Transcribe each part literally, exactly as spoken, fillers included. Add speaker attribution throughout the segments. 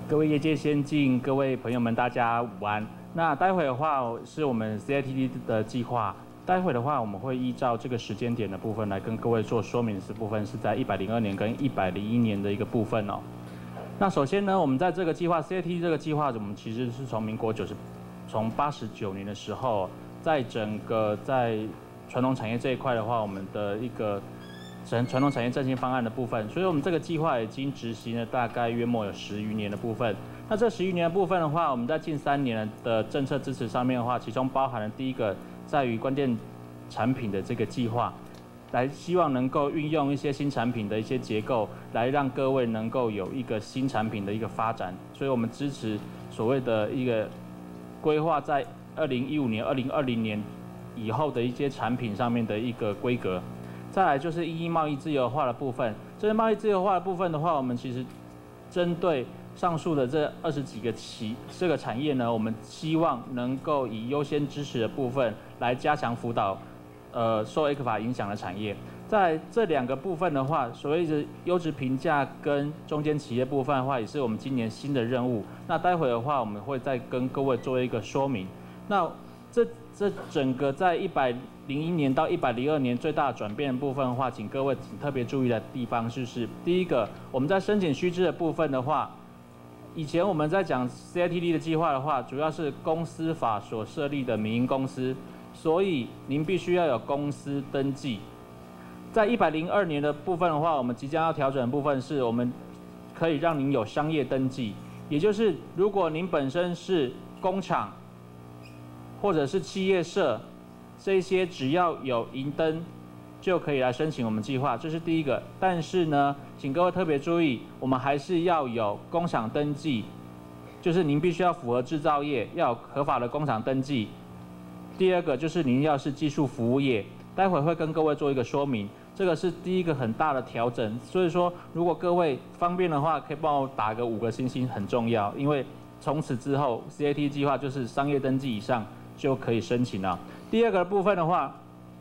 Speaker 1: 各位业界先进，各位朋友们，大家午安。那待会的话是我们 C I T D 的计划，待会的话我们会依照这个时间点的部分来跟各位做说明的部分，是在一百零二年跟一百零一年的一个部分哦。那首先呢，我们在这个计划 C I T D 这个计划，我们其实是从民国九十，从八十九年的时候，在整个在传统产业这一块的话，我们的一个传传统产业振兴方案的部分，所以我们这个计划已经执行了大概约莫有十余年的部分。那这十余年的部分的话，我们在近三年的政策支持上面的话，其中包含了第一个在于关键产品的这个计划，来希望能够运用一些新产品的一些结构，来让各位能够有一个新产品的一个发展。所以我们支持所谓的一个规划在二零一五年、二零二零年以后的一些产品上面的一个规格。再来就是因应贸易自由化的部分，这个贸易自由化的部分的话，我们其实针对上述的这二十几个企这个产业呢，我们希望能够以优先支持的部分来加强辅导，呃，受 E C F A 影响的产业。在这两个部分的话，所谓的优质评价跟中间企业部分的话，也是我们今年新的任务。那待会的话，我们会再跟各位做一个说明。那这这整个在一百零一年到一百零二年最大的转变的部分的话，请各位请特别注意的地方就是，第一个，我们在申请须知的部分的话，以前我们在讲 C I T D 的计划的话，主要是公司法所设立的民营公司，所以您必须要有公司登记。在一百零二年的部分的话，我们即将要调整的部分是我们可以让您有商业登记，也就是如果您本身是工厂或者是企业社，这些只要有营登就可以来申请我们计划，这是第一个。但是呢，请各位特别注意，我们还是要有工厂登记，就是您必须要符合制造业，要有合法的工厂登记。第二个就是您要是技术服务业，待会会跟各位做一个说明，这个是第一个很大的调整。所以说，如果各位方便的话，可以帮我打个五个星星，很重要，因为从此之后 C I T 计划就是商业登记以上就可以申请了。第二个部分的话，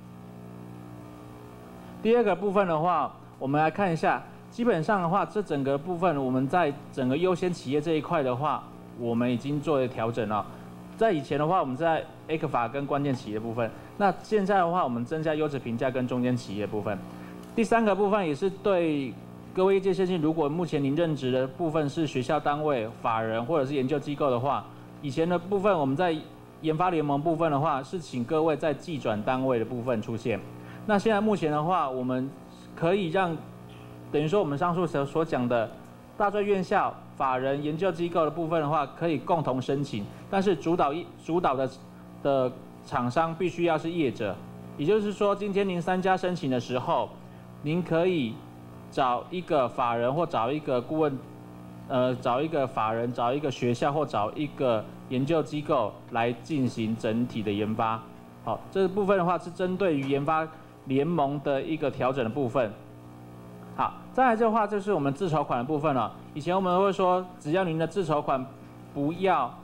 Speaker 1: 第二个部分的话，我们来看一下，基本上的话，这整个部分我们在整个优先企业这一块的话，我们已经做了调整了。在以前的话，我们在 E C F A 跟关键企业部分，那现在的话，我们增加优质评价跟中间企业部分。第三个部分也是对各位业界先进，如果目前您任职的部分是学校单位、法人或者是研究机构的话，以前的部分我们在研发联盟部分的话，是请各位在技转单位的部分出现。那现在目前的话，我们可以让等于说我们上述所所讲的大专院校、法人、研究机构的部分的话，可以共同申请，但是主导一主导的的厂商必须要是业者，也就是说，今天您三家申请的时候，您可以找一个法人或找一个顾问，呃，找一个法人、找一个学校或找一个研究机构来进行整体的研发。好，这个部分的话是针对于研发联盟的一个调整的部分。好，再来的话就是我们自筹款的部分了。以前我们会说，只要您的自筹款不要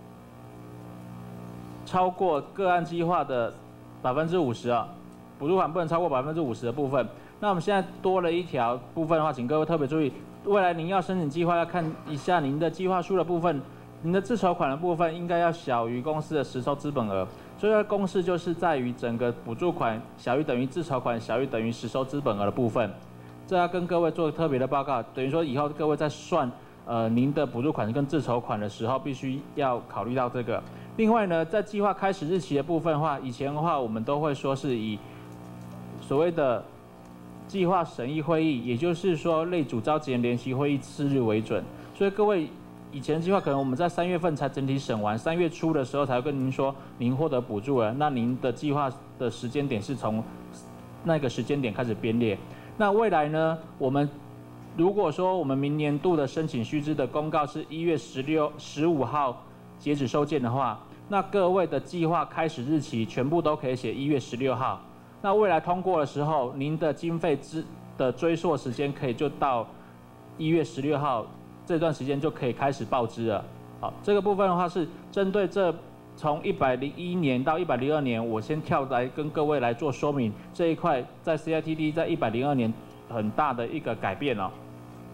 Speaker 1: 超过个案计划的百分之五十啊，补助款不能超过百分之五十的部分。那我们现在多了一条部分的话，请各位特别注意，未来您要申请计划要看一下您的计划书的部分，您的自筹款的部分应该要小于公司的实收资本额。所以它的公式就是在于整个补助款小于等于自筹款小于等于实收资本额的部分。这要跟各位做特别的报告，等于说以后各位在算呃您的补助款跟自筹款的时候，必须要考虑到这个。另外呢，在计划开始日期的部分的话，以前的话我们都会说是以所谓的计划审议会议，也就是说类组召集人联席会议次日为准。所以各位以前的计划可能我们在三月份才整体审完，三月初的时候才会跟您说您获得补助了，那您的计划的时间点是从那个时间点开始编列。那未来呢，我们如果说我们明年度的申请须知的公告是一月十六、十五号截止收件的话，那各位的计划开始日期全部都可以写一月十六号。那未来通过的时候，您的经费支的追溯时间可以就到一月十六号这段时间就可以开始报支了。好，这个部分的话是针对这从一百零一年到一百零二年，我先跳来跟各位来做说明这一块，在 C I T D 在一百零二年很大的一个改变哦。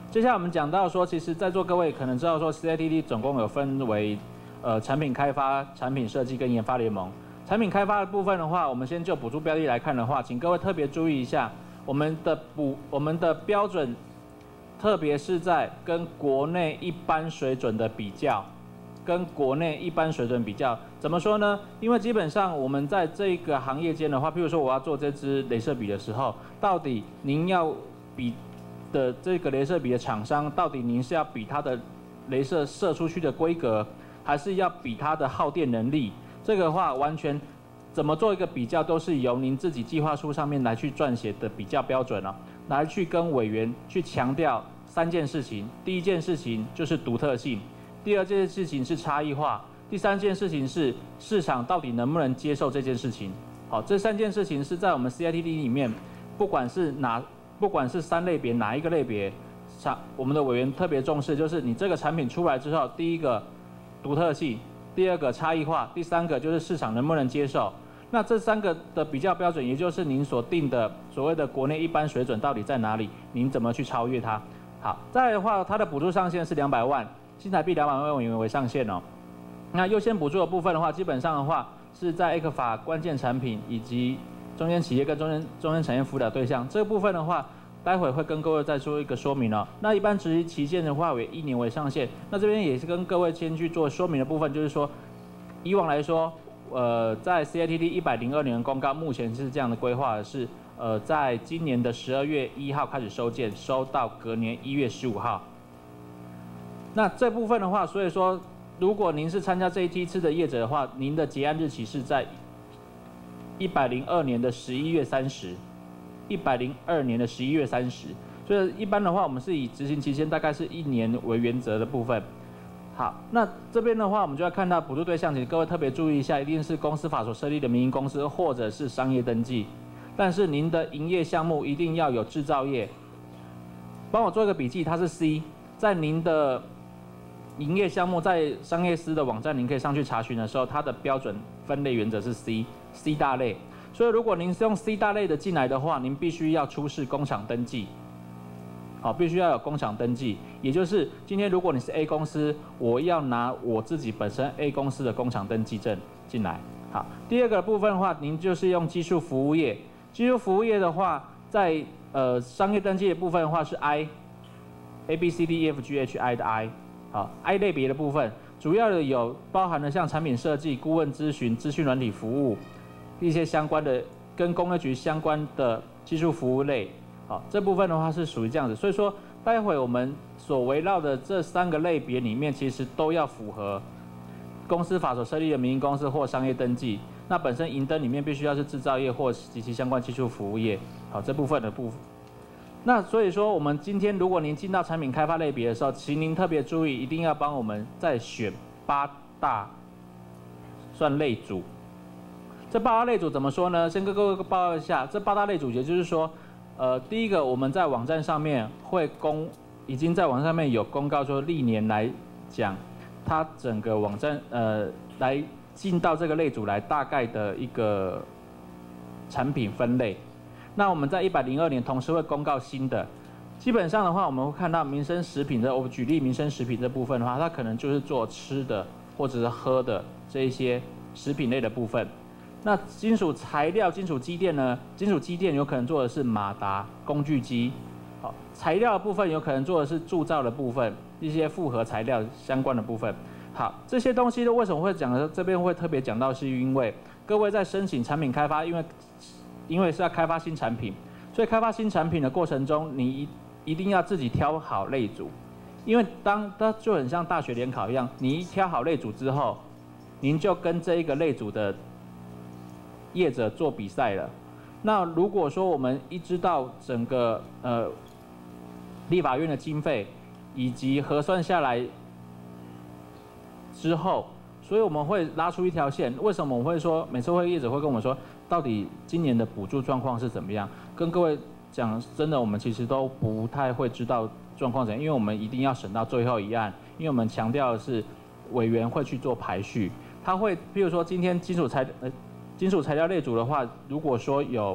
Speaker 1: 接下来我们讲到说，其实在座各位可能知道说 ，C I T T 总共有分为呃产品开发、产品设计跟研发联盟。产品开发的部分的话，我们先就补助标的来看的话，请各位特别注意一下我们的补我们的标准，特别是在跟国内一般水准的比较，跟国内一般水准比较，怎么说呢？因为基本上我们在这个行业间的话，譬如说我要做这支雷射笔的时候，到底您要比的这个雷射笔的厂商，到底您是要比它的雷射射出去的规格，还是要比它的耗电能力？这个的话完全怎么做一个比较，都是由您自己计划书上面来去撰写的比较标准哦，来去跟委员去强调三件事情。第一件事情就是独特性，第二件事情是差异化，第三件事情是市场到底能不能接受这件事情。好，这三件事情是在我们 C I T T 里面，不管是哪不管是三类别哪一个类别，产我们的委员特别重视，就是你这个产品出来之后，第一个独特性。第二个差异化，第三个就是市场能不能接受。那这三个的比较标准，也就是您所定的所谓的国内一般水准到底在哪里？您怎么去超越它？好，再来的话，它的补助上限是两百万，新台币两百万元为上限哦。那优先补助的部分的话，基本上的话是在 A 克法关键产品以及中间企业跟中间中间产业辅导对象这个部分的话。待会会跟各位再做一个说明哦。那一般执行期限的话为一年为上限。那这边也是跟各位先去做说明的部分，就是说，以往来说，呃，在 C I T T 一百零二年的公告，目前是这样的规划的是，呃，在今年的十二月一号开始收件，收到隔年一月十五号。那这部分的话，所以说，如果您是参加这一梯次的业者的话，您的结案日期是在一百零二年的十一月三十。一百零二年的十一月三十，所以一般的话，我们是以执行期限大概是一年为原则的部分。好，那这边的话，我们就要看到补助对象，请各位特别注意一下，一定是公司法所设立的民营公司或者是商业登记。但是您的营业项目一定要有制造业。帮我做一个笔记，它是 C， 在您的营业项目在商业司的网站，您可以上去查询的时候，它的标准分类原则是 C，C 大类。所以，如果您是用 C 大类的进来的话，您必须要出示工厂登记，好，必须要有工厂登记。也就是今天如果你是 A 公司，我要拿我自己本身 A 公司的工厂登记证进来。好，第二个部分的话，您就是用技术服务业。技术服务业的话，在呃商业登记的部分的话是 I，A B C D E F G H I 的 I， 好 ，I 类别的部分主要的有包含了像产品设计、顾问咨询、资讯软体服务。一些相关的跟工业局相关的技术服务类，好，这部分的话是属于这样子。所以说，待会我们所围绕的这三个类别里面，其实都要符合公司法所设立的民营公司或商业登记。那本身营登里面必须要是制造业或及其相关技术服务业，好，这部分的部分。那所以说，我们今天如果您进到产品开发类别的时候，请您特别注意，一定要帮我们再选八大算类组。这八大类组怎么说呢？先跟各位报告一下，这八大类组，也就是说，呃，第一个我们在网站上面会公，已经在网站上面有公告说，历年来讲，它整个网站呃来进到这个类组来大概的一个产品分类。那我们在一百零二年同时会公告新的，基本上的话，我们会看到民生食品的，我举例民生食品这部分的话，它可能就是做吃的或者是喝的这一些食品类的部分。那金属材料、金属机电呢？金属机电有可能做的是马达、工具机，好，材料的部分有可能做的是铸造的部分，一些复合材料相关的部分。好，这些东西为什么会讲呢？这边会特别讲到，是因为各位在申请产品开发，因为因为是要开发新产品，所以开发新产品的过程中，你一一定要自己挑好类组，因为当它就很像大学联考一样，你一挑好类组之后，您就跟这一个类组的业者做比赛了。那如果说我们一知道整个呃立法院的经费以及核算下来之后，所以我们会拉出一条线。为什么我们会说每次会业者会跟我们说，到底今年的补助状况是怎么样？跟各位讲，真的我们其实都不太会知道状况怎样，因为我们一定要审到最后一案，因为我们强调的是委员会去做排序，他会譬如说今天金属材呃。金属材料类组的话，如果说有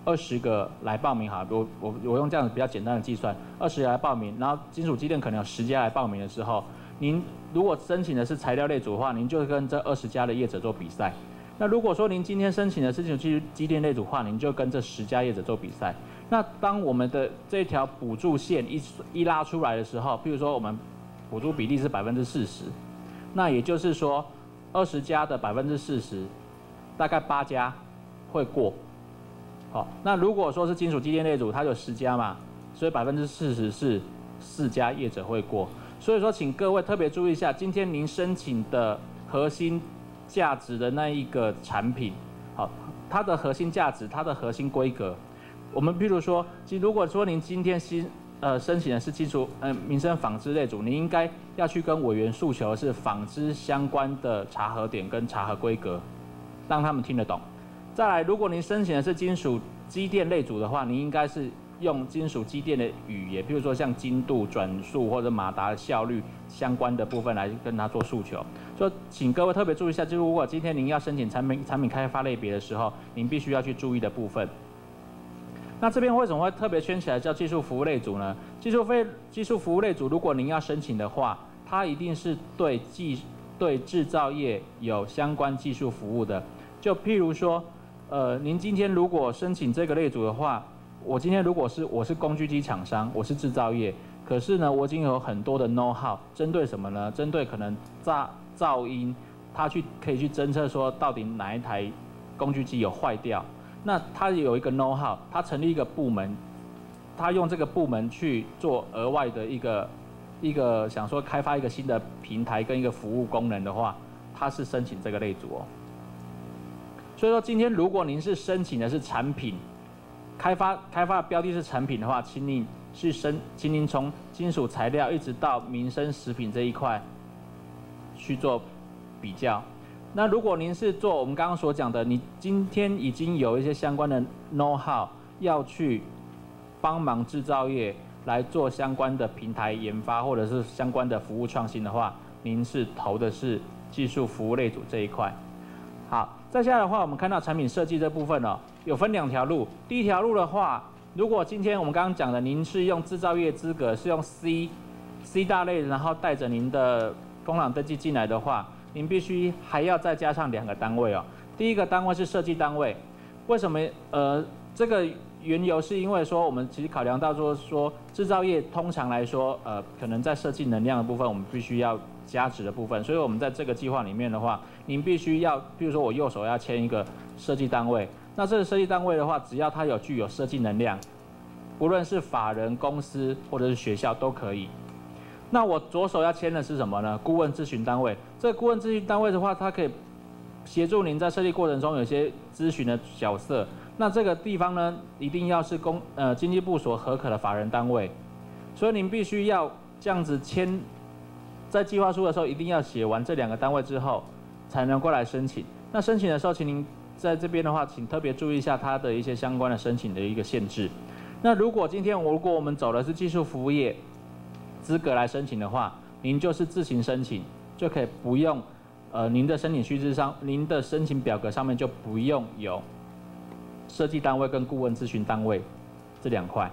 Speaker 1: 二十个来报名好，我我我用这样比较简单的计算，二十来报名，然后金属机电可能有十家来报名的时候，您如果申请的是材料类组的话，您就跟这二十家的业者做比赛。那如果说您今天申请的是金属机电类组的话，您就跟这十家业者做比赛。那当我们的这条补助线一一拉出来的时候，譬如说我们补助比例是百分之四十，那也就是说二十家的百分之四十，大概八家会过。好，那如果说是金属机电类组，它有十家嘛，所以百分之四十是四家业者会过。所以说，请各位特别注意一下，今天您申请的核心价值的那一个产品，好，它的核心价值、它的核心规格，我们譬如说，其实如果说您今天新呃申请的是基础呃民生纺织类组，你应该要去跟委员诉求的是纺织相关的查核点跟查核规格，让他们听得懂。再来，如果您申请的是金属机电类组的话，你应该是用金属机电的语言，譬如说像精度、转速或者马达效率相关的部分来跟他做诉求。所以，请各位特别注意一下，就是如果今天您要申请产品产品开发类别的时候，您必须要去注意的部分。那这边为什么会特别圈起来叫技术服务类组呢？技术费技术服务类组，如果您要申请的话，它一定是对技对制造业有相关技术服务的。就譬如说，呃，您今天如果申请这个类组的话，我今天如果是我是工具机厂商，我是制造业，可是呢，我已经有很多的 know how， 针对什么呢？针对可能噪噪音，它去可以去侦测说到底哪一台工具机有坏掉。那它有一个 know how， 它成立一个部门，它用这个部门去做额外的一个一个想说开发一个新的平台跟一个服务功能的话，它是申请这个类组哦。所以说，今天如果您是申请的是产品，开发开发的标的是产品的话，请您是申，请您从金属材料一直到民生食品这一块去做比较。那如果您是做我们刚刚所讲的，你今天已经有一些相关的 know how， 要去帮忙制造业来做相关的平台研发或者是相关的服务创新的话，您是投的是技术服务类组这一块。好，再下来的话，我们看到产品设计这部分哦，有分两条路。第一条路的话，如果今天我们刚刚讲的，您是用制造业资格，是用 C C 大类，然后带着您的工厂登记进来的话，您必须还要再加上两个单位哦。第一个单位是设计单位，为什么？呃，这个缘由是因为说，我们其实考量到说说制造业通常来说，呃，可能在设计能量的部分，我们必须要加值的部分，所以我们在这个计划里面的话，您必须要，比如说我右手要签一个设计单位，那这个设计单位的话，只要它有具有设计能量，不论是法人公司或者是学校都可以。那我左手要签的是什么呢？顾问咨询单位。这个顾问咨询单位的话，它可以协助您在设计过程中有些咨询的角色。那这个地方呢，一定要是公呃经济部所核可的法人单位，所以您必须要这样子签，在计划书的时候一定要写完这两个单位之后，才能过来申请。那申请的时候，请您在这边的话，请特别注意一下它的一些相关的申请的一个限制。那如果今天我如果我们走的是技术服务业资格来申请的话，您就是自行申请，就可以不用，呃，您的申请须知上，您的申请表格上面就不用有设计单位跟顾问咨询单位这两块。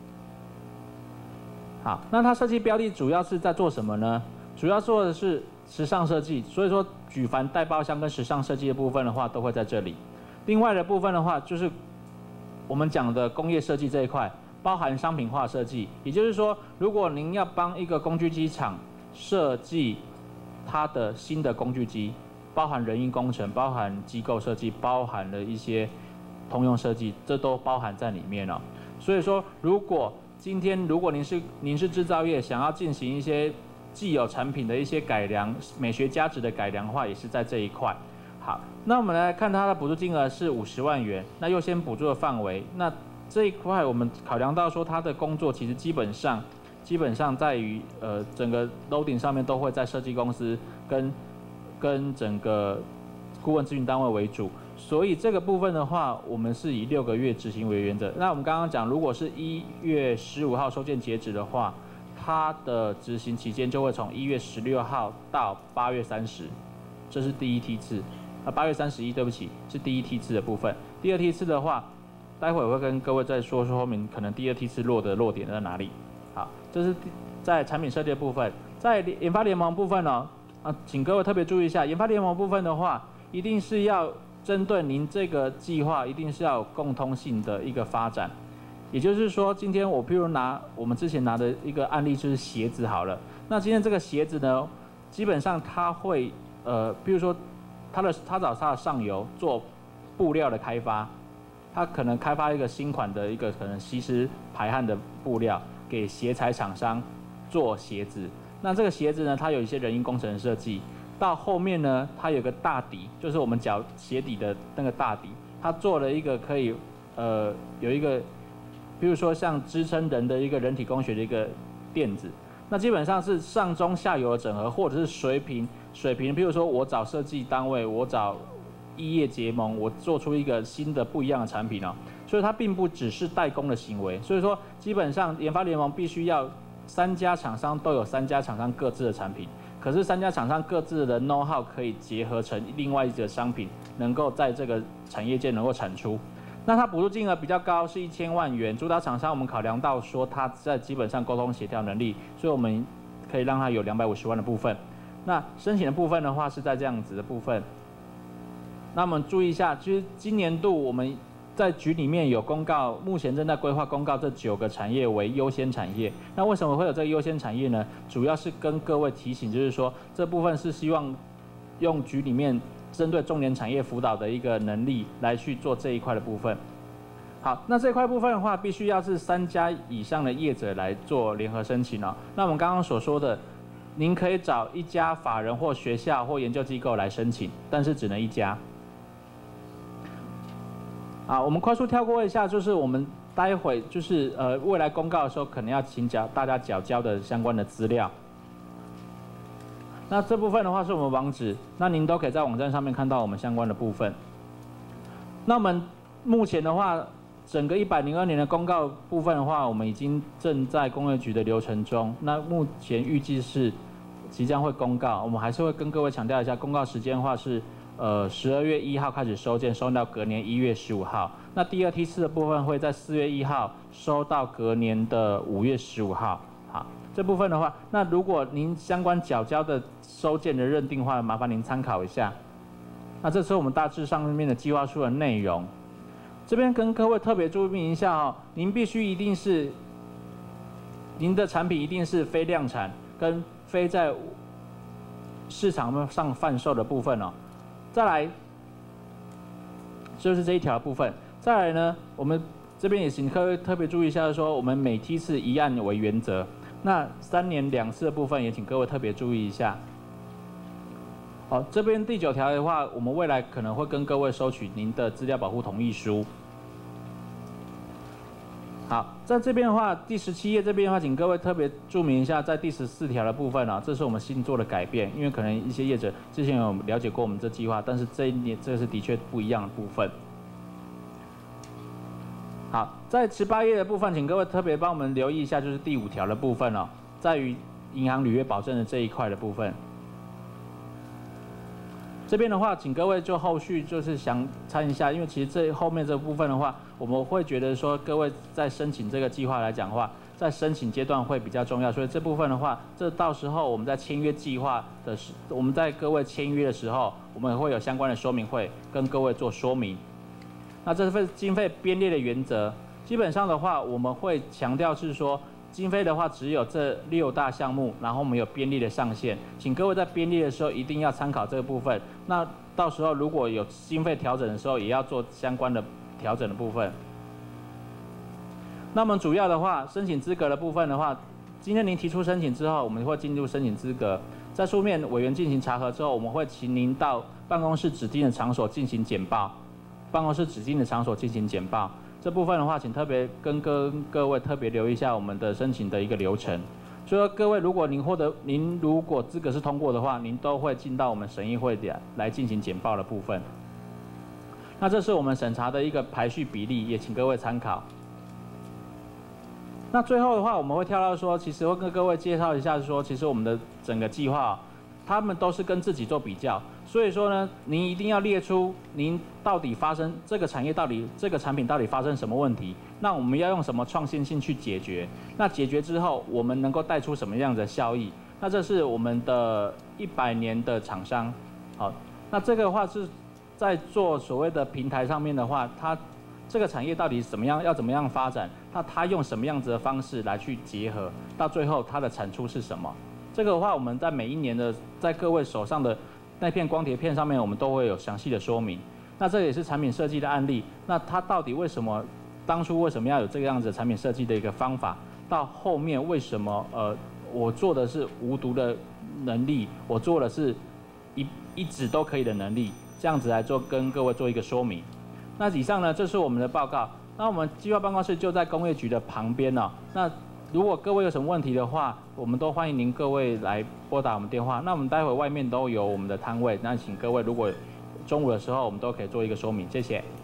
Speaker 1: 好，那它设计标的主要是在做什么呢？主要做的是时尚设计，所以说举凡带包厢跟时尚设计的部分的话，都会在这里。另外的部分的话，就是我们讲的工业设计这一块，包含商品化设计，也就是说，如果您要帮一个工具机厂设计它的新的工具机，包含人因工程，包含机构设计，包含了一些通用设计，这都包含在里面了。所以说，如果今天如果您是您是制造业，想要进行一些既有产品的一些改良、美学价值的改良的话，也是在这一块。好，那我们来看它的补助金额是五十万元，那优先补助的范围，那这一块我们考量到说，它的工作其实基本上基本上在于呃整个 loading 上面都会在设计公司跟跟整个顾问咨询单位为主，所以这个部分的话，我们是以六个月执行为原则。那我们刚刚讲，如果是一月十五号收件截止的话，它的执行期间就会从一月十六号到八月三十，这是第一梯次。啊，八月三十一，对不起，是第一梯次的部分。第二梯次的话， 待会我会跟各位再说说明，可能第二梯次落的落点在哪里。好，这是在产品设计的部分，在研发联盟部分呢、哦，啊，请各位特别注意一下，研发联盟部分的话，一定是要针对您这个计划，一定是要有共通性的一个发展。也就是说，今天我譬如拿我们之前拿的一个案例就是鞋子好了，那今天这个鞋子呢，基本上它会呃，比如说它的它找它的上游做布料的开发。它可能开发一个新款的一个可能吸湿排汗的布料，给鞋材厂商做鞋子。那这个鞋子呢，它有一些人因工程设计，到后面呢，它有个大底，就是我们脚鞋底的那个大底，它做了一个可以呃有一个，比如说像支撑人的一个人体工学的一个垫子。那基本上是上中下游的整合，或者是水平水平，譬如说我找设计单位，我找异业结盟，我做出一个新的不一样的产品哦，所以它并不只是代工的行为。所以说，基本上研发联盟必须要三家厂商都有三家厂商各自的产品，可是三家厂商各自的 know how 可以结合成另外一个商品，能够在这个产业界能够产出。那它补助金额比较高，是一千万元。主导厂商我们考量到说它在基本上沟通协调能力，所以我们可以让它有两百五十万的部分。那申请的部分的话是在这样子的部分。那我们注意一下，其实今年度我们在局里面有公告，目前正在规划公告这九个产业为优先产业。那为什么会有这个优先产业呢？主要是跟各位提醒，就是说这部分是希望用局里面针对重点产业辅导的一个能力来去做这一块的部分。好，那这块部分的话，必须要是三家以上的业者来做联合申请哦。那我们刚刚所说的，您可以找一家法人或学校或研究机构来申请，但是只能一家。啊，我们快速跳过一下，就是我们待会就是呃未来公告的时候，可能要请缴大家缴交的相关的资料。那这部分的话是我们网址，那您都可以在网站上面看到我们相关的部分。那我们目前的话，整个一百零二年的公告部分的话，我们已经正在工业局的流程中。那目前预计是即将会公告，我们还是会跟各位强调一下，公告时间的话是。呃，十二月一号开始收件，收到隔年一月十五号。那第二梯次的部分会在四月一号收到隔年的五月十五号。好，这部分的话，那如果您相关缴交的收件的认定的话，麻烦您参考一下。那这是我们大致上面的计划书的内容。这边跟各位特别注意一下哦，您必须一定是您的产品一定是非量产跟非在市场上贩售的部分哦。再来就是这一条的部分。再来呢，我们这边也请各位特别注意一下，说我们每梯次一案为原则。那三年两次的部分也请各位特别注意一下。好，这边第九条的话，我们未来可能会跟各位收取您的资料保护同意书。好，在这边的话，第十七页这边的话，请各位特别注明一下，在第十四条的部分啊，这是我们新做的改变，因为可能一些业者之前有了解过我们这计划，但是这一年这个是的确不一样的部分。好，在十八页的部分，请各位特别帮我们留意一下，就是第五条的部分哦，在于银行履约保证的这一块的部分。这边的话，请各位就后续就是详参一下，因为其实这后面这部分的话，我们会觉得说各位在申请这个计划来讲的话，在申请阶段会比较重要，所以这部分的话，这到时候我们在签约计划的时，我们在各位签约的时候，我们会有相关的说明会跟各位做说明。那这份经费编列的原则，基本上的话，我们会强调是说。经费的话，只有这六大项目，然后我们有编列的上限，请各位在编列的时候一定要参考这个部分。那到时候如果有经费调整的时候，也要做相关的调整的部分。那么主要的话，申请资格的部分的话，今天您提出申请之后，我们会进入申请资格，在书面委员进行查核之后，我们会请您到办公室指定的场所进行简报，办公室指定的场所进行简报。这部分的话，请特别跟各各位特别留意一下我们的申请的一个流程。所以说，各位如果您获得您如果资格是通过的话，您都会进到我们审议会点来进行简报的部分。那这是我们审查的一个排序比例，也请各位参考。那最后的话，我们会跳到说，其实会跟各位介绍一下说，其实我们的整个计划他们都是跟自己做比较，所以说呢，您一定要列出您到底发生这个产业到底这个产品到底发生什么问题，那我们要用什么创新性去解决？那解决之后，我们能够带出什么样的效益？那这是我们的一百年的厂商，好，那这个的话是在做所谓的平台上面的话，它这个产业到底怎么样要怎么样发展？那它用什么样子的方式来去结合？到最后它的产出是什么？这个的话，我们在每一年的在各位手上的那片光碟片上面，我们都会有详细的说明。那这也是产品设计的案例。那它到底为什么当初为什么要有这个样子的产品设计的一个方法？到后面为什么呃我做的是无毒的能力，我做的是一一直都可以的能力，这样子来做跟各位做一个说明。那以上呢，这是我们的报告。那我们计划办公室就在工业局的旁边哦。那如果各位有什么问题的话，我们都欢迎您各位来拨打我们电话。那我们待会外面都有我们的摊位，那请各位如果中午的时候，我们都可以做一个说明，谢谢。